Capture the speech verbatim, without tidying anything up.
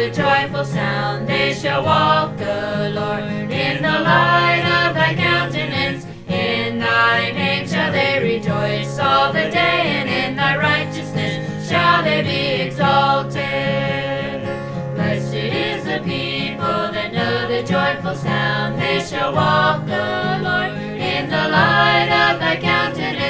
the joyful sound. They shall walk the Lord in the light of thy countenance. In thy name shall they rejoice all the day, and in thy righteousness shall they be exalted. Blessed is the people that know the joyful sound. They shall walk the Lord in the light of thy countenance.